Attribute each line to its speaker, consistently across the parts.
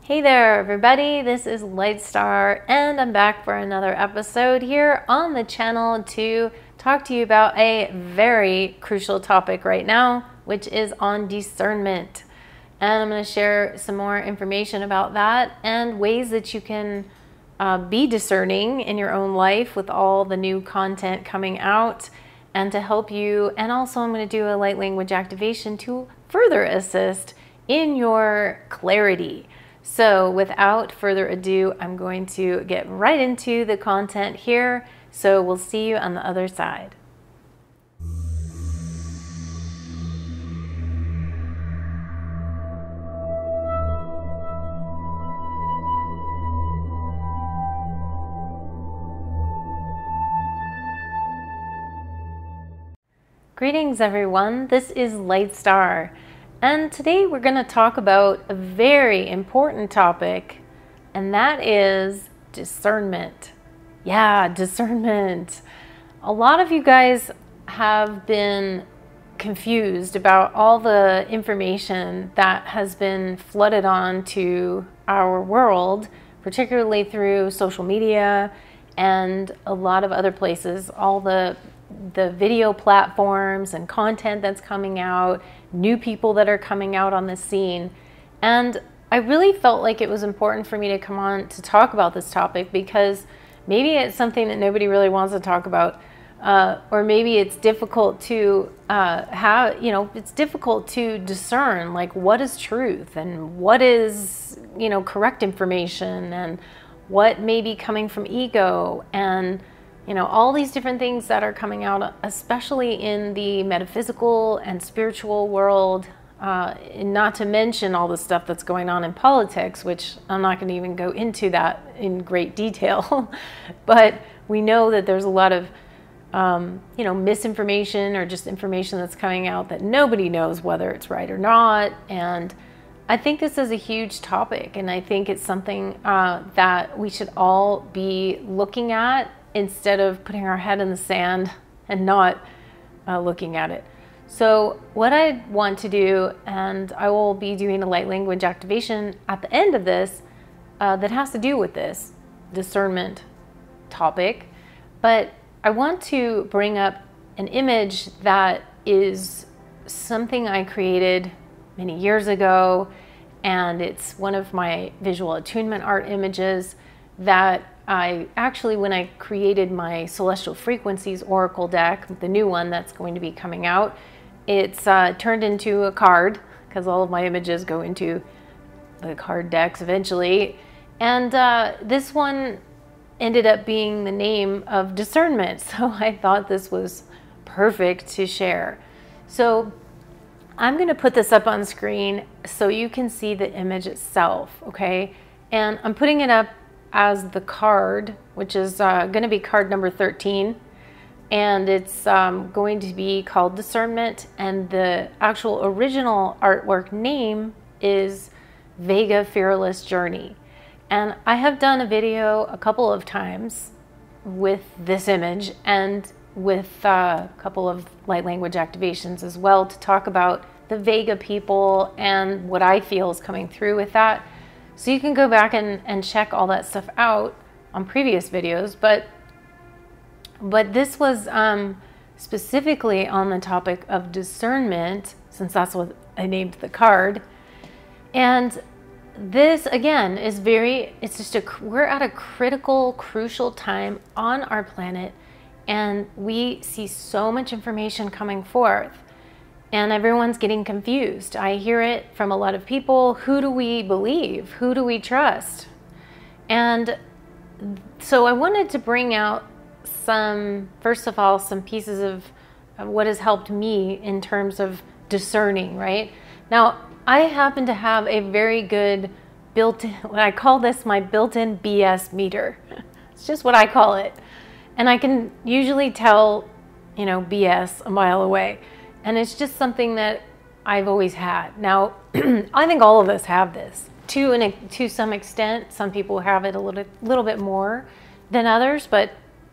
Speaker 1: Hey there everybody, this is Lightstar and I'm back for another episode here on the channel to talk to you about a very crucial topic right now, which is on discernment. And I'm going to share some more information about that and ways that you can be discerning in your own life with all the new content coming out, and to help you. And also I'm going to do a light language activation to further assist in your clarity. So without further ado, I'm going to get right into the content here. So we'll see you on the other side. Greetings everyone, this is Lightstar. And today we're going to talk about a very important topic, and that is discernment. Yeah, discernment. A lot of you guys have been confused about all the information that has been flooded onto our world, particularly through social media and a lot of other places, all the video platforms and content that's coming out, new people that are coming out on the scene. And I really felt like it was important for me to come on to talk about this topic, because maybe it's something that nobody really wants to talk about, or maybe it's difficult to it's difficult to discern, like, what is truth and what is, correct information, and what may be coming from ego, and all these different things that are coming out, especially in the metaphysical and spiritual world, not to mention all the stuff that's going on in politics, which I'm not going to even go into that in great detail. But we know that there's a lot of, misinformation, or just information that's coming out that nobody knows whether it's right or not. And I think this is a huge topic, and I think it's something that we should all be looking at, instead of putting our head in the sand and not looking at it. So what I want to do, and I will be doing a light language activation at the end of this that has to do with this discernment topic, but I want to bring up an image that is something I created many years ago, and it's one of my visual attunement art images that I actually, when I created my Celestial Frequencies Oracle deck, the new one that's going to be coming out, it's turned into a card, because all of my images go into the card decks eventually. And this one ended up being the name of discernment. So I thought this was perfect to share. So I'm going to put this up on screen so you can see the image itself, okay? And I'm putting it up as the card, which is going to be card number 13, and it's going to be called Discernment, and the actual original artwork name is Vega Fearless Journey. And I have done a video a couple of times with this image, and with a couple of light language activations as well, to talk about the Vega people and what I feel is coming through with that. So you can go back and check all that stuff out on previous videos, but this was specifically on the topic of discernment, since that's what I named the card. And this, again, is we're at a critical, crucial time on our planet, and we see so much information coming forth. And everyone's getting confused. I hear it from a lot of people. Who do we believe? Who do we trust? And so I wanted to bring out first of all, some pieces of what has helped me in terms of discerning, right? Now, I happen to have a very good built-in, what I call this my built-in BS meter. It's just what I call it. And I can usually tell, BS a mile away. And it's just something that I've always had. Now, I think all of us have this to some extent. Some people have it a little bit more than others, but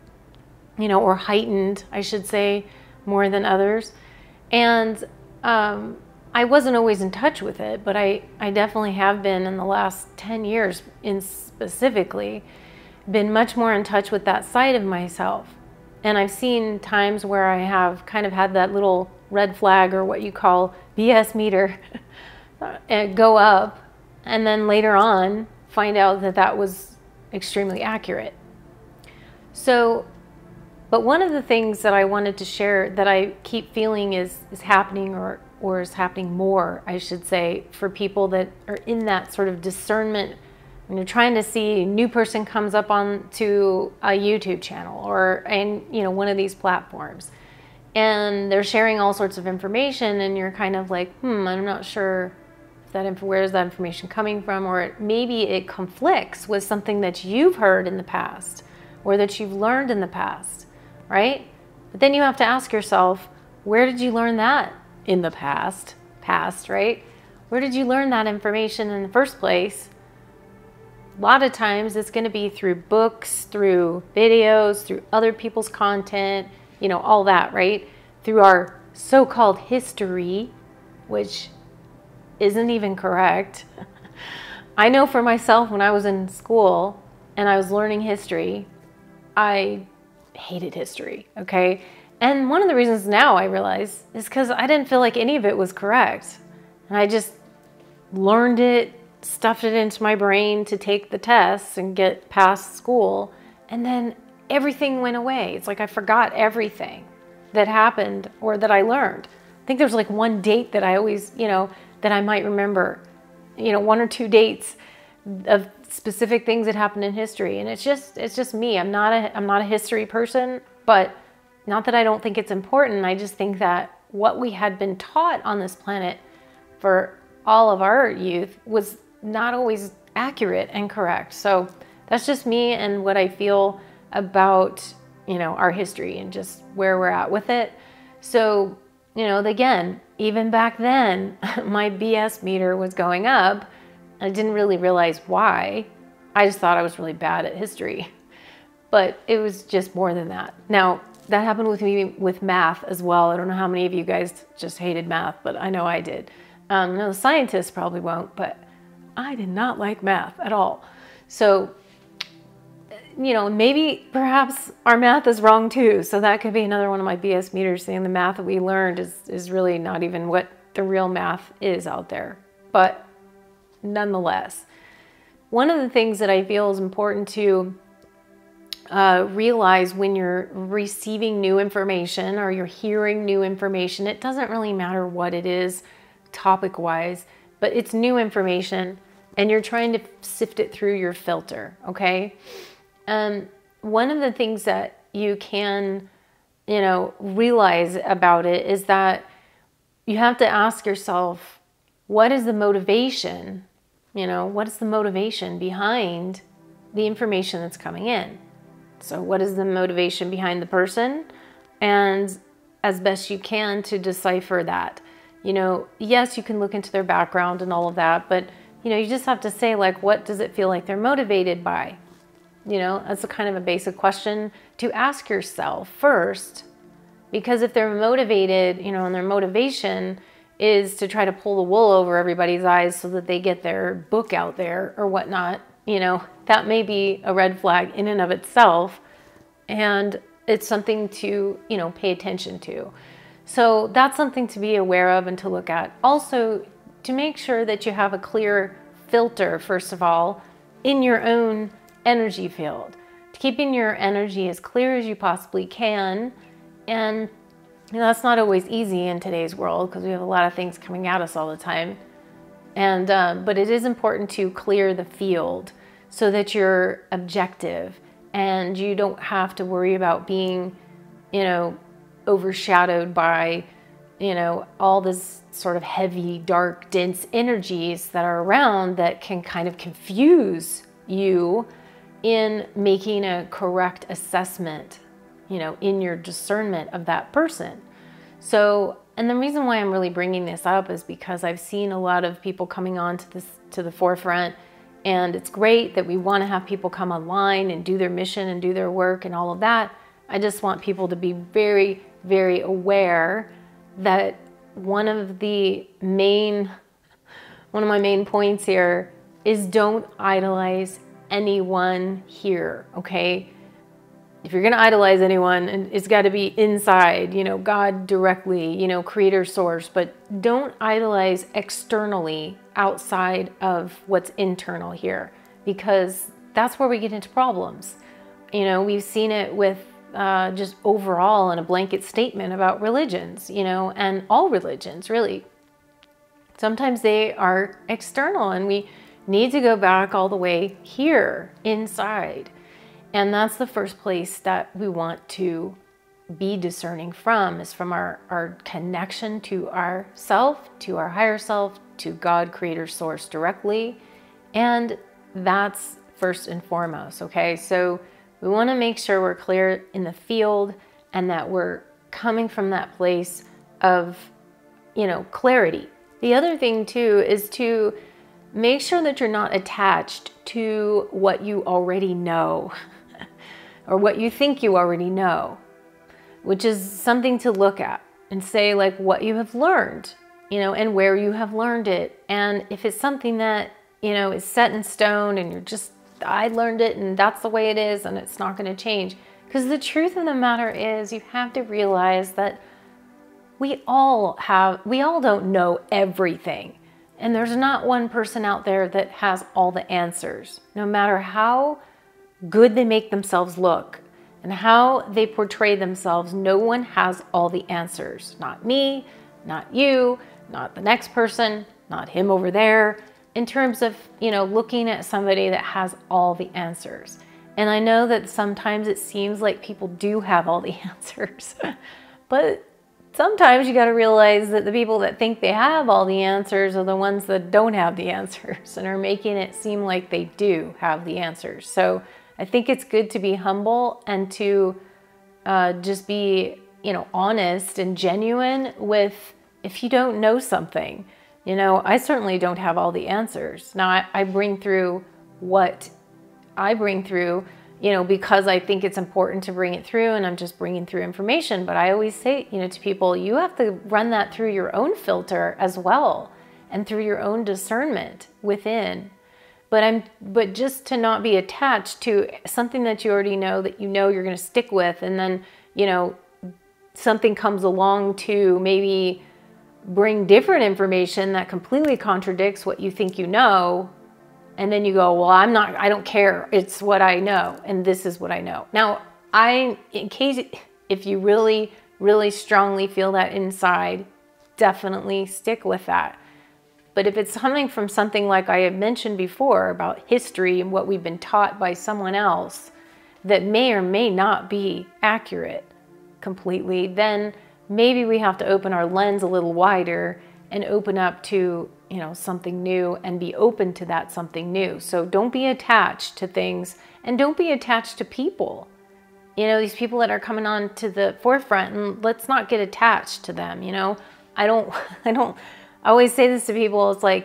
Speaker 1: or heightened, I should say, more than others. And I wasn't always in touch with it, but I definitely have been in the last 10 years in specifically been much more in touch with that side of myself. And I've seen times where I have kind of had that little red flag, or what you call BS meter, go up, and then later on find out that that was extremely accurate. So, but one of the things that I wanted to share that I keep feeling is happening, or is happening more, I should say, for people that are in that sort of discernment. When you're trying to see a new person comes up on to a YouTube channel or one of these platforms, and they're sharing all sorts of information, and you're kind of like, I'm not sure where is that information coming from, or maybe it conflicts with something that you've heard in the past or that you've learned in the past, right? But then you have to ask yourself, where did you learn that in the past, right? Where did you learn that information in the first place? A lot of times it's going to be through books, through videos, through other people's content, all that, right? Through our so-called history, which isn't even correct. I know for myself, when I was in school and I was learning history, I hated history, okay? And one of the reasons now I realize is because I didn't feel like any of it was correct. And I just learned it, stuffed it into my brain to take the tests and get past school. And then everything went away. It's like I forgot everything that happened or that I learned. I think there's like one date that I always, that I might remember, one or two dates of specific things that happened in history. And it's just me. I'm not a history person, but not that I don't think it's important. I just think that what we had been taught on this planet for all of our youth was not always accurate and correct. So that's just me and what I feel about, our history and just where we're at with it. So, again, even back then, my BS meter was going up. I didn't really realize why. I just thought I was really bad at history, but it was just more than that. Now, that happened with me with math as well. I don't know how many of you guys just hated math, but I know I did. No, the scientists probably won't, but I did not like math at all. So, maybe perhaps our math is wrong too. So that could be another one of my BS meters, saying the math that we learned is really not even what the real math is out there. But nonetheless, one of the things that I feel is important to realize when you're receiving new information or you're hearing new information, it doesn't really matter what it is topic-wise, but it's new information and you're trying to sift it through your filter, okay? One of the things that you can, realize about it is that you have to ask yourself, what is the motivation? What is the motivation behind the information that's coming in? So what is the motivation behind the person? And as best you can to decipher that. Yes, you can look into their background and all of that, but, you just have to say, like, what does it feel like they're motivated by? That's a kind of a basic question to ask yourself first, because if they're motivated, and their motivation is to try to pull the wool over everybody's eyes so that they get their book out there or whatnot, that may be a red flag in and of itself. And it's something to, pay attention to. So that's something to be aware of and to look at. Also, to make sure that you have a clear filter, first of all, in your own energy field, keeping your energy as clear as you possibly can. And that's not always easy in today's world because we have a lot of things coming at us all the time. And but it is important to clear the field so that you're objective and you don't have to worry about being, overshadowed by, all this sort of heavy, dark, dense energies that are around that can kind of confuse you in making a correct assessment, in your discernment of that person. So, and the reason why I'm really bringing this up is because I've seen a lot of people coming on to the forefront, and it's great that we want to have people come online and do their mission and do their work and all of that. I just want people to be very, very aware that one of my main points here is don't idolize anyone here, okay? If you're going to idolize anyone, it's got to be inside, you know, God directly, you know, creator source, but don't idolize externally outside of what's internal here, because that's where we get into problems. You know, we've seen it with just overall in a blanket statement about religions, you know, and all religions really. Sometimes they are external, and we need to go back all the way here inside. And that's the first place that we want to be discerning from, is from our connection to our self, to our higher self, to God, creator, source directly. And that's first and foremost, okay? So we want to make sure we're clear in the field and that we're coming from that place of, you know, clarity. The other thing too is to make sure that you're not attached to what you already know or what you think you already know, which is something to look at and say like what you have learned, you know, and where you have learned it. And if it's something that, you know, is set in stone and you're just, I learned it and that's the way it is and it's not going to change. Because the truth of the matter is you have to realize that we all don't know everything. And there's not one person out there that has all the answers, no matter how good they make themselves look and how they portray themselves. No one has all the answers. Not me, not you, not the next person, not him over there, in terms of, you know, looking at somebody that has all the answers. And I know that sometimes it seems like people do have all the answers, but sometimes you got to realize that the people that think they have all the answers are the ones that don't have the answers and are making it seem like they do have the answers. So I think it's good to be humble and to just be, you know, honest and genuine with if you don't know something. You know, I certainly don't have all the answers. Now, I bring through what I bring through, you know, because I think it's important to bring it through, and I'm just bringing through information. But I always say, you know, to people, you have to run that through your own filter as well and through your own discernment within. But just to not be attached to something that you already know, that you know you're going to stick with, and then, you know, something comes along to maybe bring different information that completely contradicts what you think you know, and then you go, well, I don't care. It's what I know, and this is what I know. Now, if you really, really strongly feel that inside, definitely stick with that. But if it's coming from something like I had mentioned before about history and what we've been taught by someone else that may or may not be accurate completely, then maybe we have to open our lens a little wider and open up to, you know, something new and be open to that something new. So don't be attached to things, and don't be attached to people. You know, these people that are coming on to the forefront, and let's not get attached to them. You know, I always say this to people. It's like,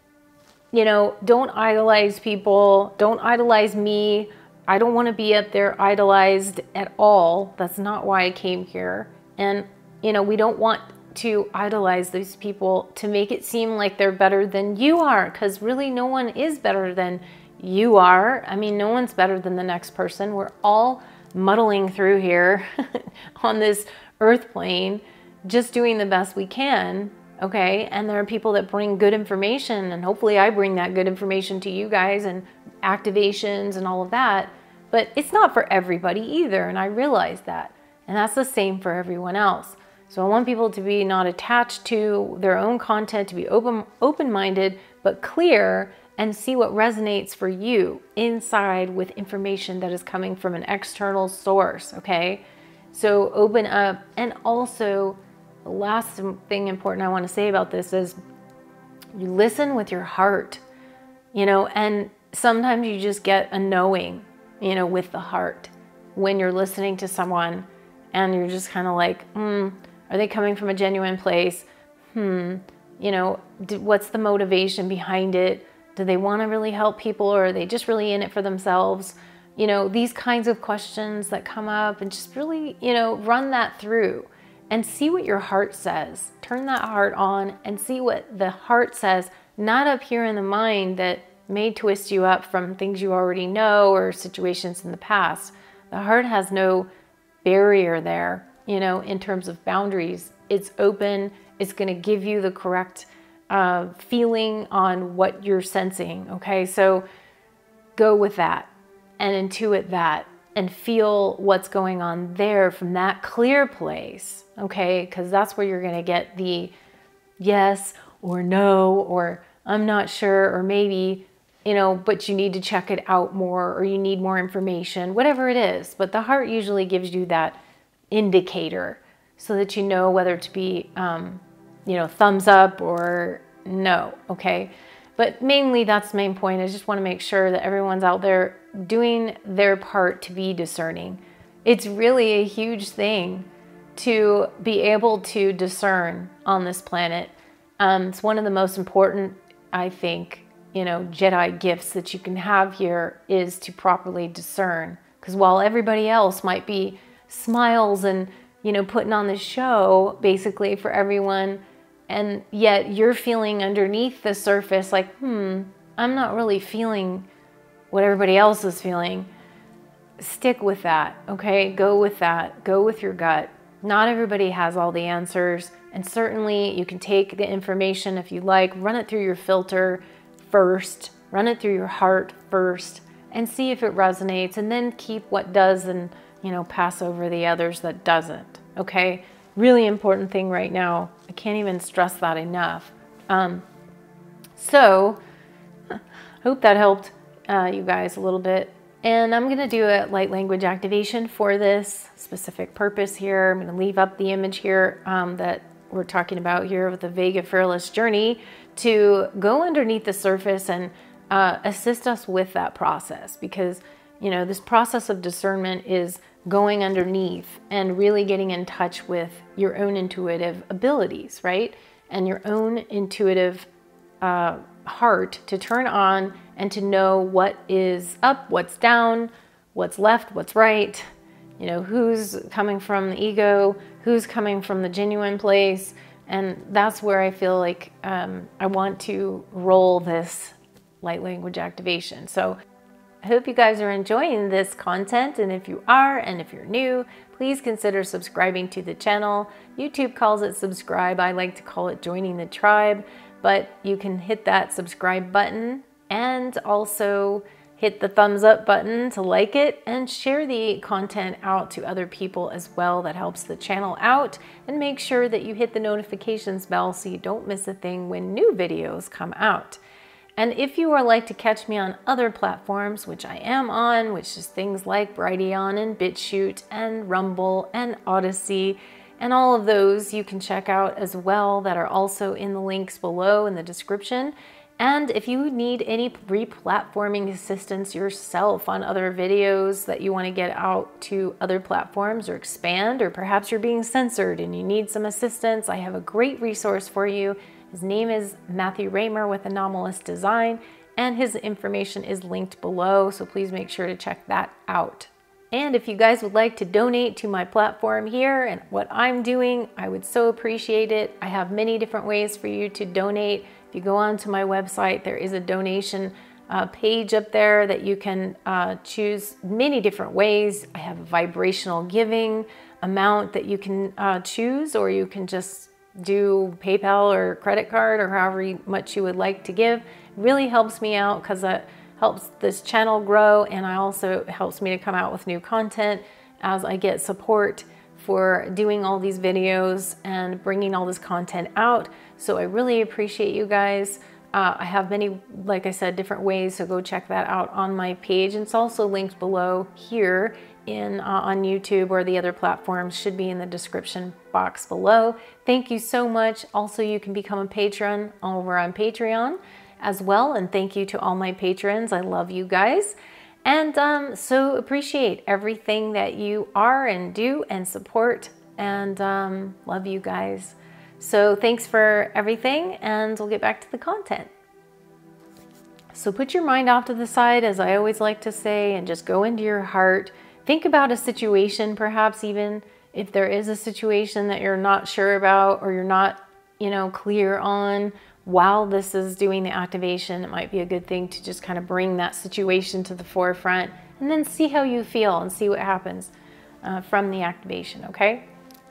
Speaker 1: you know, don't idolize people. Don't idolize me. I don't want to be up there idolized at all. That's not why I came here. And, you know, we don't want to idolize these people to make it seem like they're better than you are, because really no one is better than you are. I mean, no one's better than the next person. We're all muddling through here on this earth plane, just doing the best we can, okay? And there are people that bring good information, and hopefully I bring that good information to you guys and activations and all of that, but it's not for everybody either, and I realize that. And that's the same for everyone else. So I want people to be not attached to their own content, to be open-minded, but clear, and see what resonates for you inside with information that is coming from an external source, okay? So open up. And also, the last thing important I want to say about this is you listen with your heart, you know, and sometimes you just get a knowing, you know, with the heart when you're listening to someone, and you're just kind of like, are they coming from a genuine place? You know, what's the motivation behind it? Do they want to really help people, or are they just really in it for themselves? You know, these kinds of questions that come up, and just really, you know, run that through and see what your heart says. Turn that heart on and see what the heart says, not up here in the mind that may twist you up from things you already know or situations in the past. The heart has no barrier there, you know, in terms of boundaries. It's open. It's going to give you the correct feeling on what you're sensing. Okay, so go with that and intuit that and feel what's going on there from that clear place. Okay, because that's where you're going to get the yes or no, or I'm not sure, or maybe, you know, but you need to check it out more, or you need more information, whatever it is. But the heart usually gives you that indicator so that you know whether to be, you know, thumbs up or no, okay? But mainly that's the main point. I just want to make sure that everyone's out there doing their part to be discerning. It's really a huge thing to be able to discern on this planet. It's one of the most important, I think, you know, Jedi gifts that you can have here is to properly discern. Because while everybody else might be smiles and, you know, putting on the show basically for everyone, and yet you're feeling underneath the surface like, I'm not really feeling what everybody else is feeling. Stick with that, okay? Go with that. Go with your gut. Not everybody has all the answers. And certainly you can take the information if you like, run it through your filter first, run it through your heart first, and see if it resonates, and then keep what does and, you know, pass over the others that doesn't, okay? Really important thing right now. I can't even stress that enough. So, hope that helped you guys a little bit. And I'm going to do a light language activation for this specific purpose here. I'm going to leave up the image here that we're talking about here with the Vega Fearless journey to go underneath the surface and assist us with that process. Because, you know, this process of discernment is going underneath and really getting in touch with your own intuitive abilities, right? And your own intuitive heart to turn on and to know what is up, what's down, what's left, what's right, you know, who's coming from the ego, who's coming from the genuine place. And that's where I feel like I want to roll this light language activation. So I hope you guys are enjoying this content, and if you are, and if you're new, please consider subscribing to the channel. YouTube calls it subscribe. I like to call it joining the tribe, but you can hit that subscribe button and also hit the thumbs up button to like it and share the content out to other people as well. That helps the channel out, and make sure that you hit the notifications bell so you don't miss a thing when new videos come out. And if you would like to catch me on other platforms, which I am on, which is things like Brighteon and BitChute and Rumble and Odyssey, and all of those you can check out as well, that are also in the links below in the description. And if you need any re-platforming assistance yourself on other videos that you want to get out to other platforms or expand, or perhaps you're being censored and you need some assistance, I have a great resource for you. His name is Matthew Raymer with Anomalous Design, and his information is linked below, so please make sure to check that out. And if you guys would like to donate to my platform here and what I'm doing, I would so appreciate it. I have many different ways for you to donate. If you go onto my website, there is a donation page up there that you can choose many different ways. I have a vibrational giving amount that you can choose, or you can just do PayPal or credit card, or however much you would like to give. It really helps me out because it helps this channel grow, and it helps me to come out with new content as I get support for doing all these videos and bringing all this content out. So I really appreciate you guys. I have many, like I said, different ways, so go check that out on my page. And it's also linked below here on YouTube, or the other platforms should be in the description box below. Thank you so much. Also, you can become a patron over on Patreon as well. And thank you to all my patrons. I love you guys. And so appreciate everything that you are and do and support, and love you guys. So thanks for everything, and we'll get back to the content. So put your mind off to the side, as I always like to say, and just go into your heart. Think about a situation, perhaps even If there is a situation that you're not sure about or you're not, clear on while this is doing the activation, it might be a good thing to just kind of bring that situation to the forefront and then see how you feel and see what happens from the activation, okay?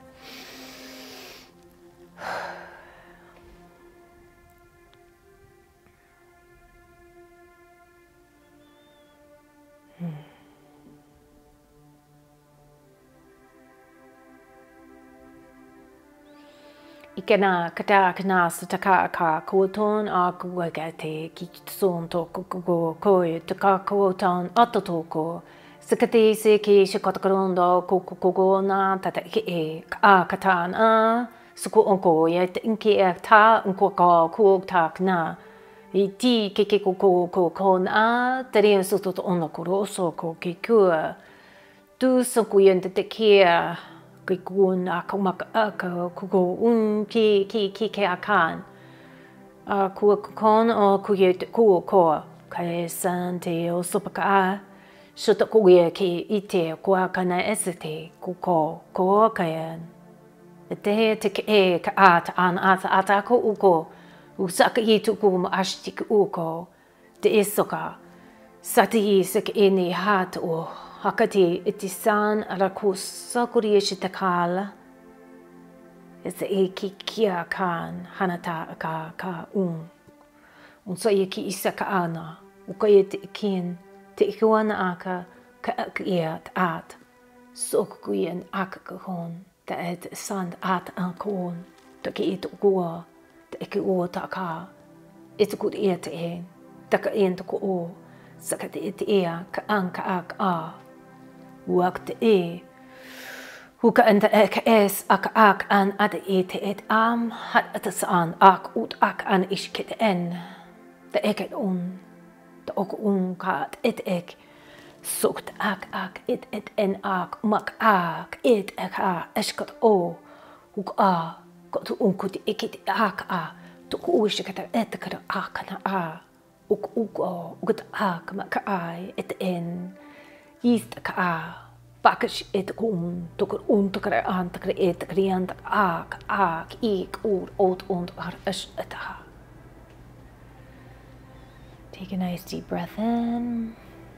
Speaker 1: Ikana kata kana sataka ka kuoton a kuwagate ki son to ko taka kuoton atotoko sakati se ki shikotakarondo ko na tata e a katan a suku onko ye inki ta onko ka kuotak na iti ke ko na tari soto ono koroso ko ki kua tu sokuyen te kia kun akamaka kuko ki akan kuakon o kuyet kuko kai sante o sopaka shota kuye ki ite kuakana esete kuko ko kayan te te ka at an ata ko uko usaka itu kum ashtik uko te isoka sati sek ini hat o hakati itisan arakusa kurieshitakala is eki kia kan hanata ka unsa yeki isaka ana ukayet ikin te ikuana aka ka akiat at sokuyen akakon te et sand at ankon te ki it gua te ki o ta ka it good et e taka ent ko o sakate it ea ka anka ak a Wakte e huka anta ek es ak an ad ete et am hat atas an ak ut ak an ishket en de eket de ok kat et ek sukt ak et en ak mak ak et ek a eshkat o huk a kot kut ekit ak a to ku ishket et kar ak na a uk gut ak mak ai et en East ka package it toker kare an takre et kriant ak ik ot und ar eta. Take a nice deep breath in.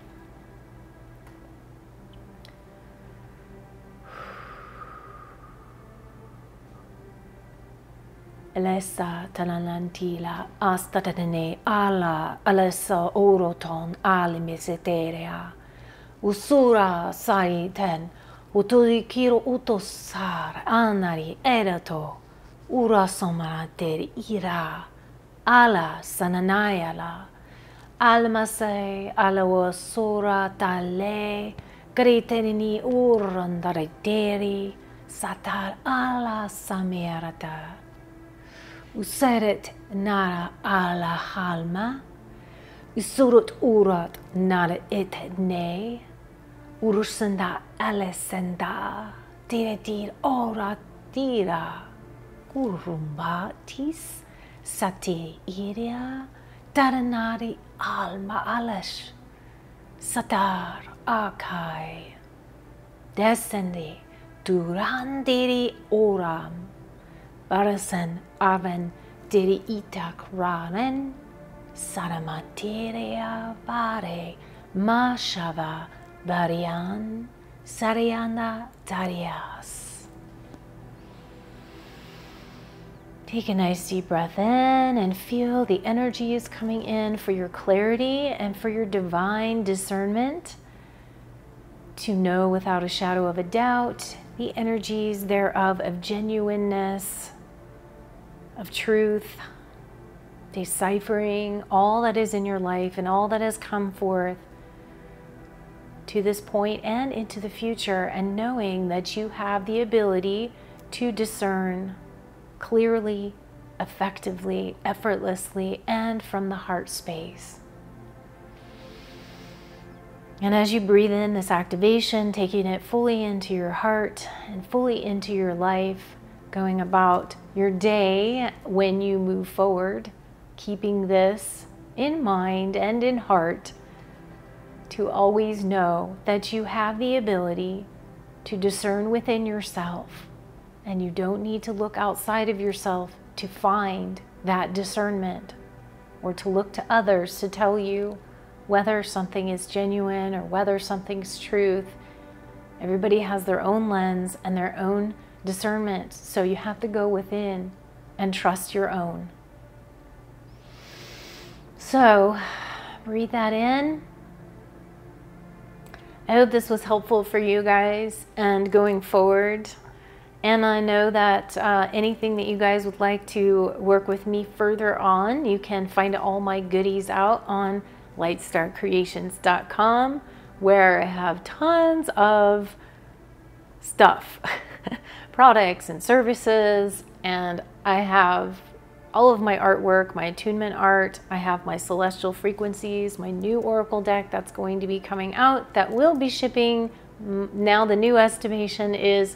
Speaker 1: Elessa talanantila astatane ala alessa oroton alimiseterea. Usura sai ten uturi kiro utosar anari erato ura somarateri ira ala sananayala almasai alawa sura tale kritenini urandareteri satar ala samerata useret nara ala halma usurut urat nara etne Urusanda alesenda diretir ora tira kurumbatis sati iria taranari alma alash satar akai descendi durandiri oram barasan aven diri itak raren saramateria bare mashava Varian Sariana Darias. Take a nice deep breath in and feel the energies coming in for your clarity and for your divine discernment to know without a shadow of a doubt the energies thereof of genuineness, of truth, deciphering all that is in your life and all that has come forth to this point and into the future, and knowing that you have the ability to discern clearly, effectively, effortlessly, and from the heart space. And as you breathe in this activation, taking it fully into your heart and fully into your life, going about your day when you move forward, keeping this in mind and in heart, to always know that you have the ability to discern within yourself. And you don't need to look outside of yourself to find that discernment, or to look to others to tell you whether something is genuine or whether something's truth. Everybody has their own lens and their own discernment, so you have to go within and trust your own. So breathe that in. I hope this was helpful for you guys and going forward. And I know that anything that you guys would like to work with me further on, you can find all my goodies out on lightstarcreations.com, where I have tons of stuff, products and services, and I have all of my artwork, my attunement art. I have my celestial frequencies, my new oracle deck that's going to be coming out that will be shipping. Now the new estimation is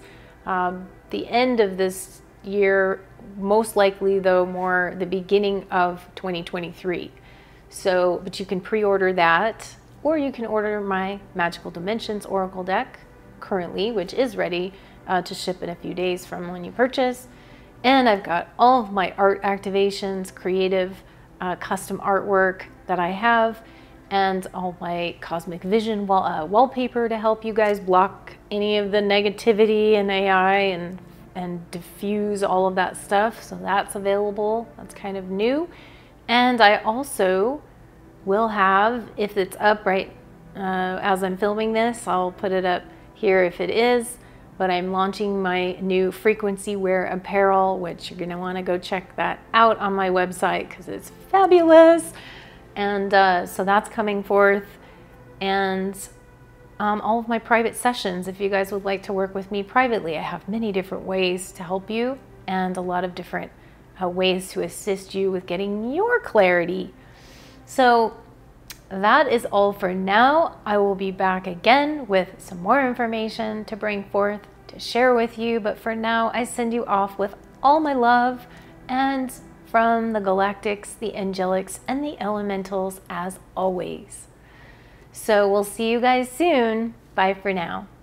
Speaker 1: the end of this year, most likely though more the beginning of 2023. So, but you can pre-order that, or you can order my Magical Dimensions oracle deck currently, which is ready to ship in a few days from when you purchase. And I've got all of my art activations, creative, custom artwork that I have, and all my Cosmic Vision wallpaper to help you guys block any of the negativity and AI and diffuse all of that stuff. So that's available. That's kind of new. And I also will have, if it's up right as I'm filming this, I'll put it up here if it is, but I'm launching my new frequency wear apparel, which you're gonna wanna go check that out on my website because it's fabulous. And so that's coming forth. And all of my private sessions, if you guys would like to work with me privately, I have many different ways to help you and a lot of different ways to assist you with getting your clarity. So that is all for now. I will be back again with some more information to bring forth, to share with you. But for now, I send you off with all my love, and from the galactics, the angelics, and the elementals as always. So we'll see you guys soon. Bye for now.